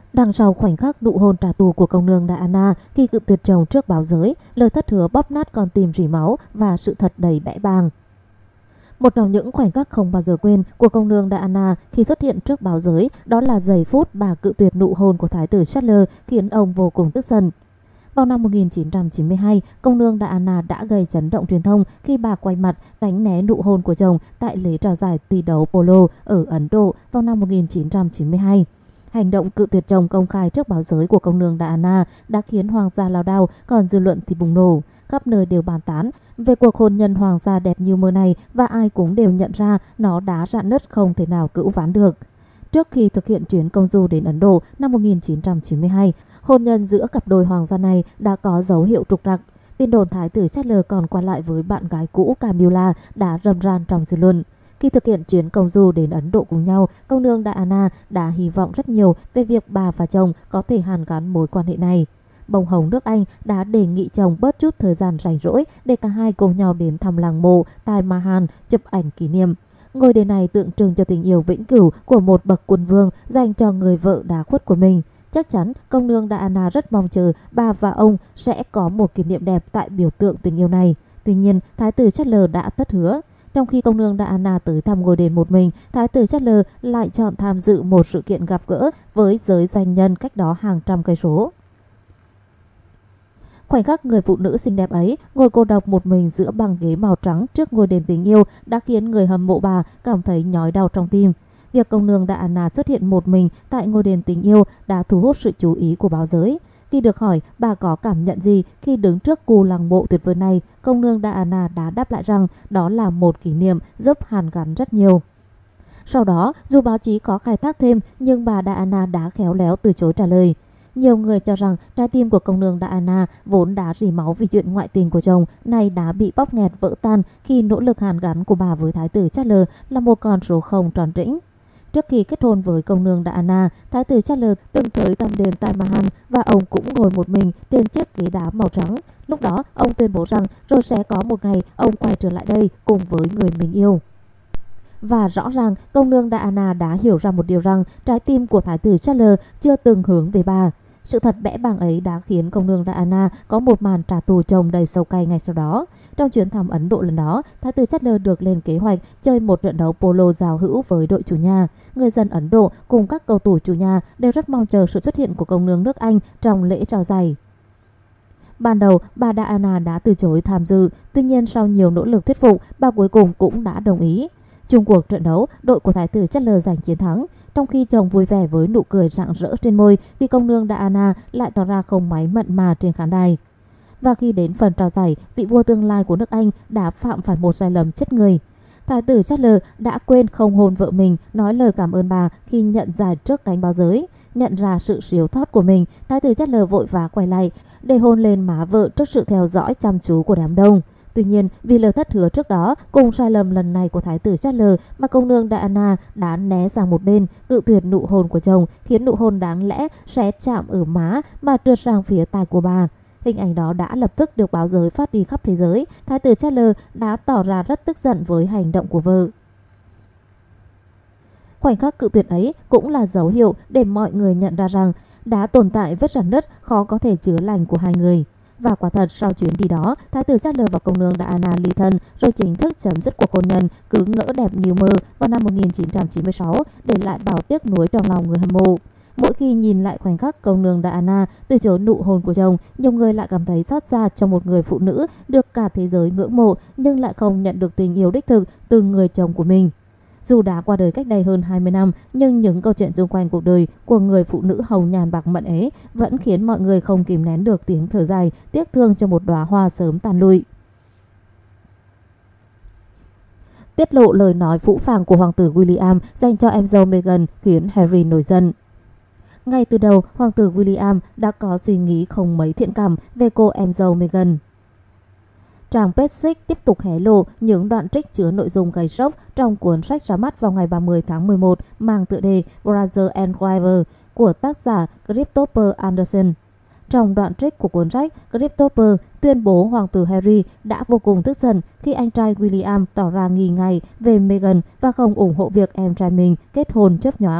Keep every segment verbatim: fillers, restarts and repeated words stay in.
Đằng sau khoảnh khắc nụ hôn trả thù của công nương Diana khi cự tuyệt chồng trước báo giới, lời thất hứa bóp nát con tim rỉ máu và sự thật đầy bẽ bàng. Một trong những khoảnh khắc không bao giờ quên của công nương Diana khi xuất hiện trước báo giới đó là giây phút bà cự tuyệt nụ hôn của thái tử Charles, khiến ông vô cùng tức giận. Vào năm một nghìn chín trăm chín mươi hai, công nương Diana đã gây chấn động truyền thông khi bà quay mặt đánh né nụ hôn của chồng tại lễ trao giải thi đấu polo ở Ấn Độ vào năm một nghìn chín trăm chín mươi hai. Hành động cự tuyệt chồng công khai trước báo giới của công nương Diana đã khiến hoàng gia lao đao, còn dư luận thì bùng nổ. Khắp nơi đều bàn tán về cuộc hôn nhân hoàng gia đẹp như mơ này và ai cũng đều nhận ra nó đã rạn nứt không thể nào cứu vãn được. Trước khi thực hiện chuyến công du đến Ấn Độ năm một nghìn chín trăm chín mươi hai, hôn nhân giữa cặp đôi hoàng gia này đã có dấu hiệu trục trặc. Tin đồn thái tử Charles còn qua lại với bạn gái cũ Camilla đã rầm ran trong dư luận. Khi thực hiện chuyến công du đến Ấn Độ cùng nhau, công nương Diana đã hy vọng rất nhiều về việc bà và chồng có thể hàn gắn mối quan hệ này. Bông hồng nước Anh đã đề nghị chồng bớt chút thời gian rảnh rỗi để cả hai cùng nhau đến thăm lăng mộ Taj Mahal chụp ảnh kỷ niệm. Ngôi đền này tượng trưng cho tình yêu vĩnh cửu của một bậc quân vương dành cho người vợ đã khuất của mình. Chắc chắn công nương Diana rất mong chờ bà và ông sẽ có một kỷ niệm đẹp tại biểu tượng tình yêu này. Tuy nhiên, thái tử Charles đã thất hứa. Trong khi công nương Diana tới thăm ngôi đền một mình, thái tử Charles lại chọn tham dự một sự kiện gặp gỡ với giới doanh nhân cách đó hàng trăm cây số. Khoảnh khắc người phụ nữ xinh đẹp ấy ngồi cô độc một mình giữa băng ghế màu trắng trước ngôi đền tình yêu đã khiến người hâm mộ bà cảm thấy nhói đau trong tim. Việc công nương Diana xuất hiện một mình tại ngôi đền tình yêu đã thu hút sự chú ý của báo giới. Khi được hỏi bà có cảm nhận gì khi đứng trước khu lăng mộ tuyệt vời này, công nương Diana đã đáp lại rằng đó là một kỷ niệm giúp hàn gắn rất nhiều. Sau đó, dù báo chí có khai thác thêm nhưng bà Diana đã khéo léo từ chối trả lời. Nhiều người cho rằng trái tim của công nương Diana vốn đã rỉ máu vì chuyện ngoại tình của chồng này đã bị bóp nghẹt vỡ tan khi nỗ lực hàn gắn của bà với thái tử Charles là một con số không tròn trĩnh. Trước khi kết hôn với công nương Diana, thái tử Charles từng tới thăm đền Taj Mahal và ông cũng ngồi một mình trên chiếc ghế đá màu trắng. Lúc đó, ông tuyên bố rằng rồi sẽ có một ngày ông quay trở lại đây cùng với người mình yêu. Và rõ ràng, công nương Diana đã hiểu ra một điều rằng trái tim của thái tử Charles chưa từng hướng về bà. Sự thật bẽ bàng ấy đã khiến công nương Diana có một màn trả thù chồng đầy sâu cay ngay sau đó. Trong chuyến thăm Ấn Độ lần đó, thái tử Charles được lên kế hoạch chơi một trận đấu polo giao hữu với đội chủ nhà. Người dân Ấn Độ cùng các cầu thủ chủ nhà đều rất mong chờ sự xuất hiện của công nương nước Anh trong lễ trao giải. Ban đầu, bà Diana đã từ chối tham dự, tuy nhiên sau nhiều nỗ lực thuyết phục, bà cuối cùng cũng đã đồng ý. Chung cuộc trận đấu, đội của thái tử Charles giành chiến thắng. Trong khi chồng vui vẻ với nụ cười rạng rỡ trên môi thì công nương Diana lại tỏ ra không mấy mặn mà trên khán đài. Và khi đến phần trao giải, vị vua tương lai của nước Anh đã phạm phải một sai lầm chết người. Thái tử Charles đã quên không hôn vợ mình, nói lời cảm ơn bà khi nhận giải trước cánh báo giới. Nhận ra sự siêu thoát của mình, thái tử Charles vội vã quay lại để hôn lên má vợ trước sự theo dõi chăm chú của đám đông. Tuy nhiên, vì lời thất hứa trước đó cùng sai lầm lần này của thái tử Charles mà công nương Diana đã né sang một bên, cự tuyệt nụ hôn của chồng, khiến nụ hôn đáng lẽ sẽ chạm ở má mà trượt sang phía tai của bà. Hình ảnh đó đã lập tức được báo giới phát đi khắp thế giới. Thái tử Charles đã tỏ ra rất tức giận với hành động của vợ. Khoảnh khắc cự tuyệt ấy cũng là dấu hiệu để mọi người nhận ra rằng đã tồn tại vết rạn nứt khó có thể chữa lành của hai người. Và quả thật sau chuyến đi đó, thái tử Charles và công nương Diana ly thân rồi chính thức chấm dứt cuộc hôn nhân cứ ngỡ đẹp như mơ vào năm một nghìn chín trăm chín mươi sáu, để lại bao tiếc nuối trong lòng người hâm mộ. Mỗi khi nhìn lại khoảnh khắc công nương Diana từ chối nụ hôn của chồng, nhiều người lại cảm thấy xót xa cho một người phụ nữ được cả thế giới ngưỡng mộ nhưng lại không nhận được tình yêu đích thực từ người chồng của mình. Dù đã qua đời cách đây hơn hai mươi năm, nhưng những câu chuyện xung quanh cuộc đời của người phụ nữ hồng nhàn bạc mận ấy vẫn khiến mọi người không kìm nén được tiếng thở dài, tiếc thương cho một đóa hoa sớm tàn lụi. Tiết lộ lời nói phũ phàng của hoàng tử William dành cho em dâu Meghan khiến Harry nổi giận. Ngay từ đầu, hoàng tử William đã có suy nghĩ không mấy thiện cảm về cô em dâu Meghan. Trang Page tiếp tục hé lộ những đoạn trích chứa nội dung gây sốc trong cuốn sách ra mắt vào ngày ba mươi tháng mười một mang tựa đề Brother and Wife của tác giả Christopher Anderson. Trong đoạn trích của cuốn sách, Christopher tuyên bố hoàng tử Harry đã vô cùng tức giận khi anh trai William tỏ ra nghi ngại về Meghan và không ủng hộ việc em trai mình kết hôn chớp nhoáng.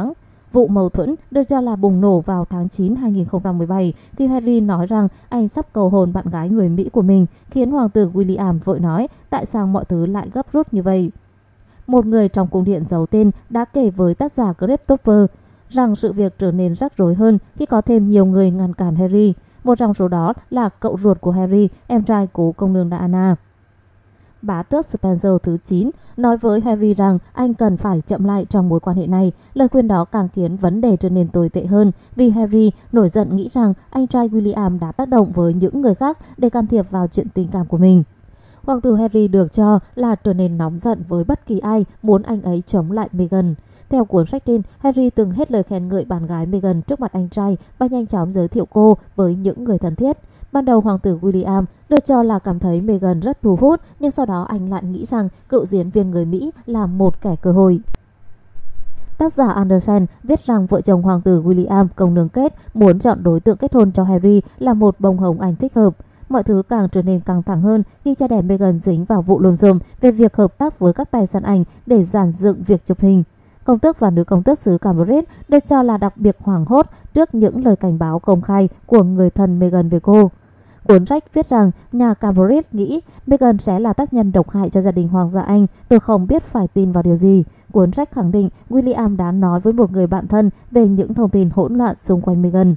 Vụ mâu thuẫn được cho là bùng nổ vào tháng chín năm hai nghìn không trăm mười bảy khi Harry nói rằng anh sắp cầu hôn bạn gái người Mỹ của mình, khiến hoàng tử William vội nói tại sao mọi thứ lại gấp rút như vậy. Một người trong cung điện giấu tên đã kể với tác giả Christopher rằng sự việc trở nên rắc rối hơn khi có thêm nhiều người ngăn cản Harry. Một trong số đó là cậu ruột của Harry, em trai của công nương Diana. Bá tước Spencer thứ chín nói với Harry rằng anh cần phải chậm lại trong mối quan hệ này. Lời khuyên đó càng khiến vấn đề trở nên tồi tệ hơn vì Harry nổi giận nghĩ rằng anh trai William đã tác động với những người khác để can thiệp vào chuyện tình cảm của mình. Hoàng tử Harry được cho là trở nên nóng giận với bất kỳ ai muốn anh ấy chống lại Meghan. Theo cuốn sách trên, Harry từng hết lời khen ngợi bạn gái Meghan trước mặt anh trai và nhanh chóng giới thiệu cô với những người thân thiết. Ban đầu hoàng tử William được cho là cảm thấy Meghan rất thu hút, nhưng sau đó anh lại nghĩ rằng cựu diễn viên người Mỹ là một kẻ cơ hội. Tác giả Anderson viết rằng vợ chồng hoàng tử William công nương Kate muốn chọn đối tượng kết hôn cho Harry là một bông hồng anh thích hợp. Mọi thứ càng trở nên căng thẳng hơn khi cha đẻ Meghan dính vào vụ lùm xùm về việc hợp tác với các tài sản ảnh để dàn dựng việc chụp hình. Công tước và nữ công tước xứ Cambridge được cho là đặc biệt hoảng hốt trước những lời cảnh báo công khai của người thân Meghan về cô. Cuốn sách viết rằng nhà Cambridge nghĩ Meghan sẽ là tác nhân độc hại cho gia đình hoàng gia Anh. Tôi không biết phải tin vào điều gì. Cuốn sách khẳng định William đã nói với một người bạn thân về những thông tin hỗn loạn xung quanh Meghan.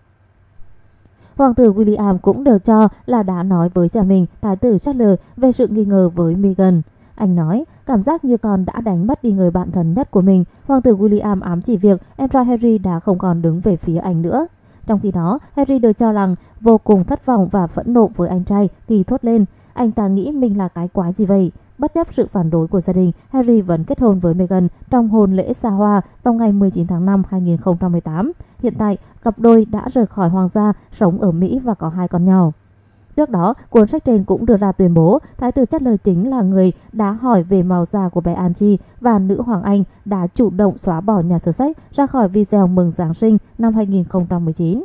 Hoàng tử William cũng được cho là đã nói với cha mình, thái tử Charles, về sự nghi ngờ với Meghan. Anh nói, cảm giác như con đã đánh mất đi người bạn thân nhất của mình. Hoàng tử William ám chỉ việc em trai Harry đã không còn đứng về phía anh nữa. Trong khi đó, Harry được cho rằng vô cùng thất vọng và phẫn nộ với anh trai khi thốt lên, anh ta nghĩ mình là cái quái gì vậy? Bất chấp sự phản đối của gia đình, Harry vẫn kết hôn với Meghan trong hôn lễ xa hoa vào ngày mười chín tháng năm năm hai nghìn không trăm mười tám. Hiện tại, cặp đôi đã rời khỏi hoàng gia, sống ở Mỹ và có hai con nhỏ. Trước đó, cuốn sách trên cũng đưa ra tuyên bố thái tử Charles chính là người đã hỏi về màu da của bé Angie và nữ hoàng Anh đã chủ động xóa bỏ nhà sử sách ra khỏi video mừng Giáng sinh năm hai nghìn không trăm mười chín.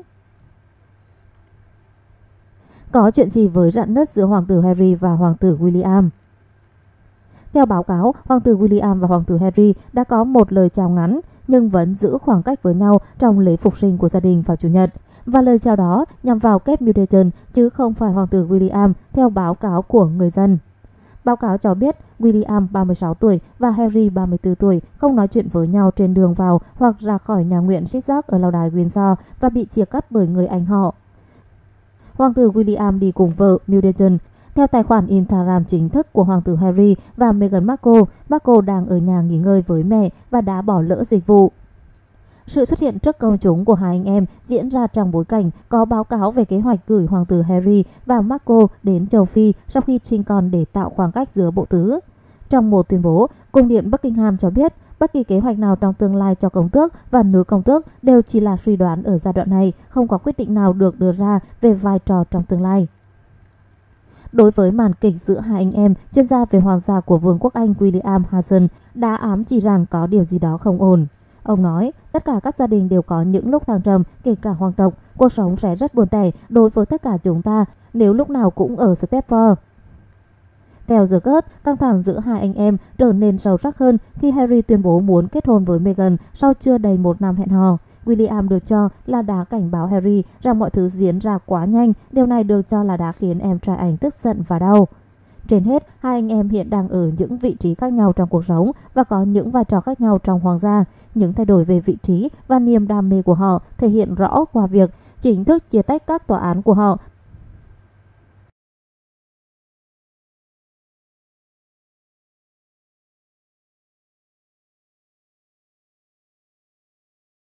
Có chuyện gì với rạn nứt giữa hoàng tử Harry và hoàng tử William? Theo báo cáo, hoàng tử William và hoàng tử Harry đã có một lời chào ngắn nhưng vẫn giữ khoảng cách với nhau trong lễ phục sinh của gia đình vào Chủ nhật. Và lời chào đó nhằm vào Kate Middleton chứ không phải hoàng tử William theo báo cáo của người dân. Báo cáo cho biết William ba mươi sáu tuổi và Harry ba mươi tư tuổi không nói chuyện với nhau trên đường vào hoặc ra khỏi nhà nguyện Windsor ở lâu đài Windsor và bị chia cắt bởi người anh họ. Hoàng tử William đi cùng vợ Middleton. Theo tài khoản Instagram chính thức của hoàng tử Harry và Meghan Markle, Markle đang ở nhà nghỉ ngơi với mẹ và đã bỏ lỡ dịch vụ. Sự xuất hiện trước công chúng của hai anh em diễn ra trong bối cảnh có báo cáo về kế hoạch gửi hoàng tử Harry và Markle đến châu Phi sau khi sinh con để tạo khoảng cách giữa bộ tứ. Trong một tuyên bố, cung điện Buckingham cho biết bất kỳ kế hoạch nào trong tương lai cho công tước và nữ công tước đều chỉ là suy đoán ở giai đoạn này, không có quyết định nào được đưa ra về vai trò trong tương lai. Đối với màn kịch giữa hai anh em, chuyên gia về hoàng gia của Vương quốc Anh William Hudson đã ám chỉ rằng có điều gì đó không ổn. Ông nói, tất cả các gia đình đều có những lúc thăng trầm, kể cả hoàng tộc. Cuộc sống sẽ rất buồn tẻ đối với tất cả chúng ta nếu lúc nào cũng ở Stepford. Theo The Cut, căng thẳng giữa hai anh em trở nên sâu sắc hơn khi Harry tuyên bố muốn kết hôn với Meghan sau chưa đầy một năm hẹn hò. William được cho là đã cảnh báo Harry rằng mọi thứ diễn ra quá nhanh. Điều này được cho là đã khiến em trai anh tức giận và đau. Trên hết, hai anh em hiện đang ở những vị trí khác nhau trong cuộc sống và có những vai trò khác nhau trong hoàng gia. Những thay đổi về vị trí và niềm đam mê của họ thể hiện rõ qua việc chính thức chia tách các tòa án của họ